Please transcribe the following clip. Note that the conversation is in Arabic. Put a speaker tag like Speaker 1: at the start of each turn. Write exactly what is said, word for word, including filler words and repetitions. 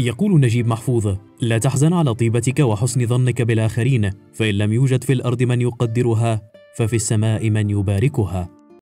Speaker 1: يقول نجيب محفوظ: لا تحزن على طيبتك وحسن ظنك بالآخرين، فإن لم يوجد في الأرض من يقدرها ففي السماء من يباركها.